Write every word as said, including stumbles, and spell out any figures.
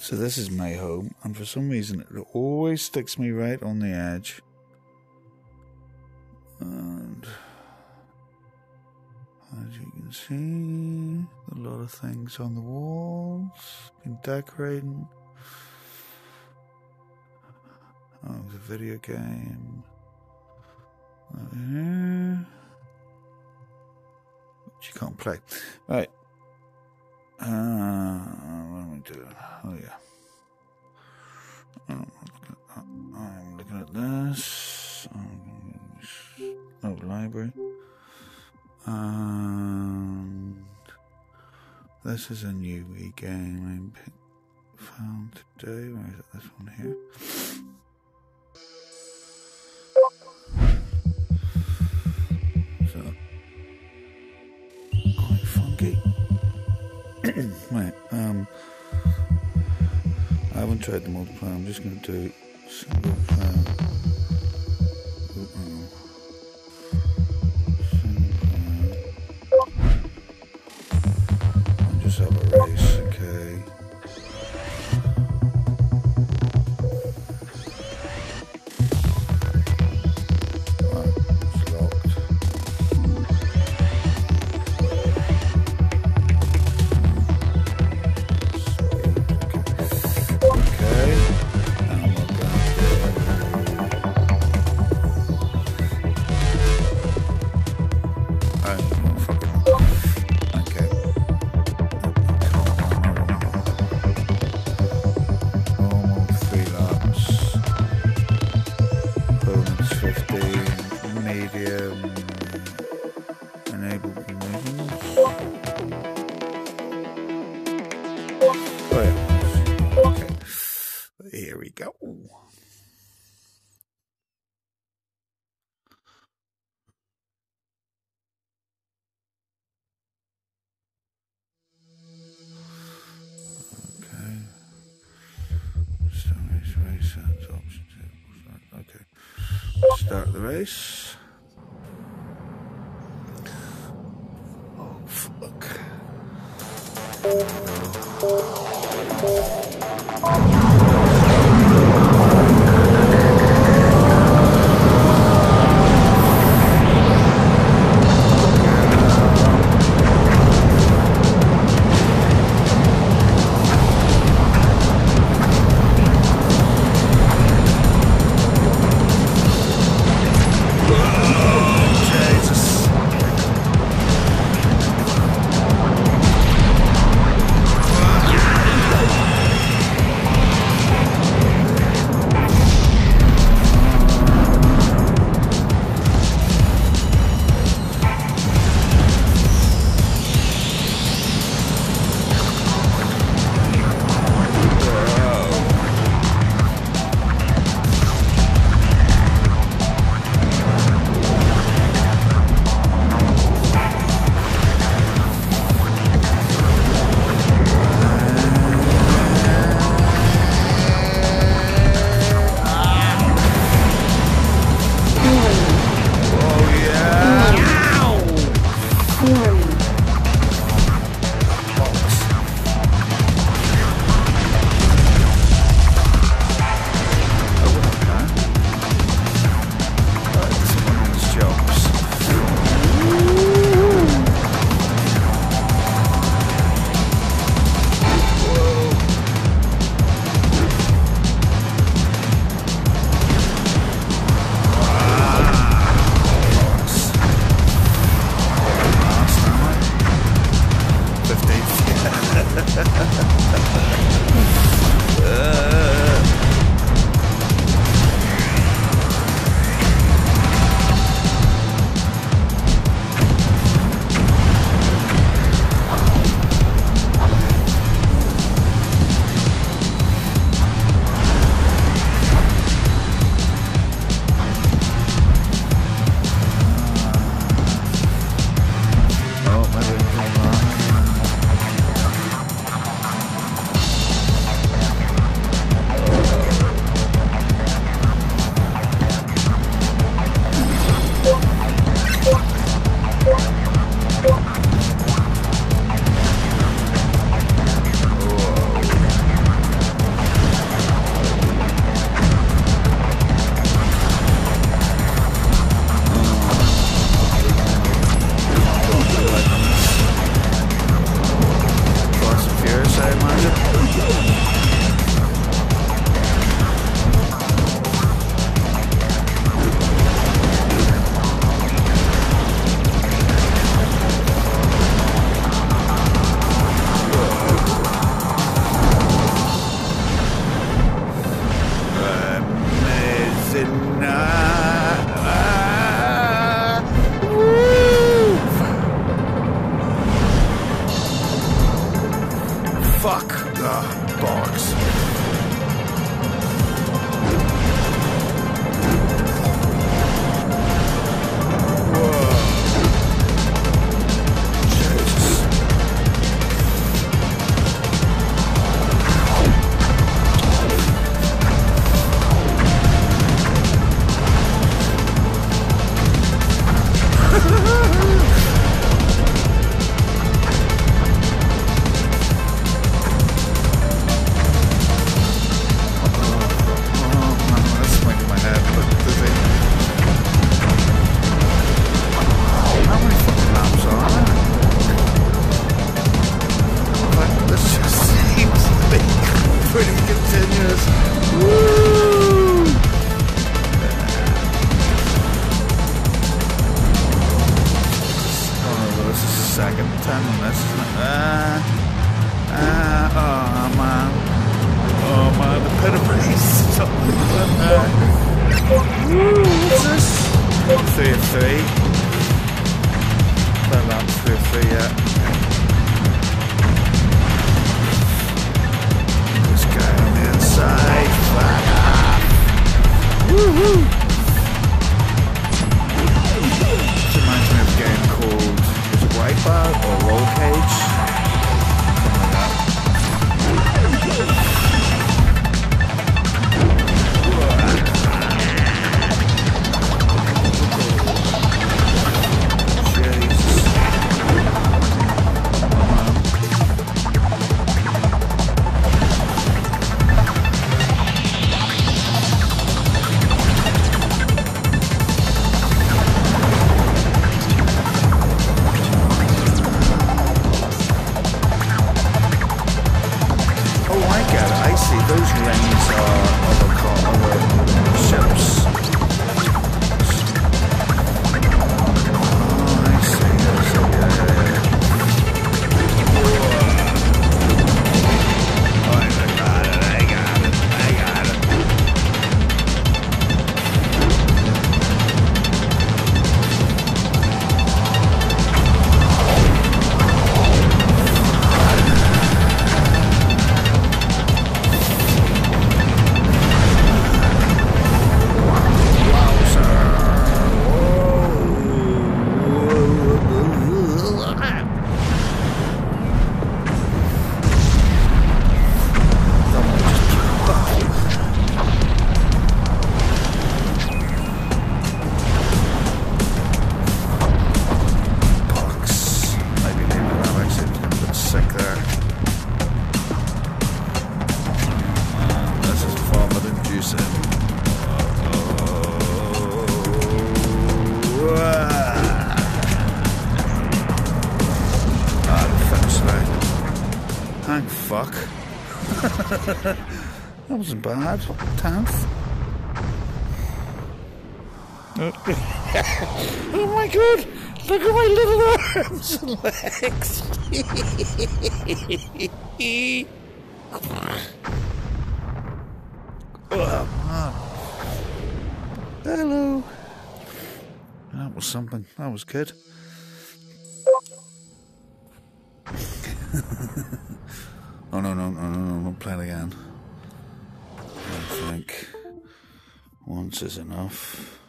So this is my home, and for some reason it always sticks me right on the edge. And as you can see, a lot of things on the walls, been decorating. Oh, it's a video game. Over here. Which you can't play. Right. Uh, what am I doing? Oh, yeah. Um, I'm looking at this. Oh, library. And this is a new wee game I found today. Where is it? This one here. So, quite funky. Right, um, I haven't tried the multiplayer. I'm just going to do single player. Oh, oh. I'll just have a race, okay. Oh, it's locked. Okay, and we're going to I'm going to fuck it. Okay. Normal three laps. Bonus fifteen. Medium. Enable conditions. Oh yeah. Okay. Here we go. Okay. Start race, race, and options. Okay. Start the race. Oh, fuck. Jesus. Fuck! Oh, bollocks. Second time on this, isn't it? Uh, uh, oh man. Oh man, the pedigree. uh, Woo, what's this? Three of three. Well, that's three of three, yeah. This guy on the inside. Fuck off. Woohoo! This reminds me of a game called Wipeout or Roll Cage, something like that. Those rings are other, car, other ships. Oh, I see, I see, yeah, yeah, yeah. Oh, I got it, I got it, I got it. Thank fuck. That wasn't bad. Tenth. Oh my god! Look at my little arms and legs! Oh, man. Hello. That was something. That was good. Oh no no no no no! Don't play it again. I think once is enough.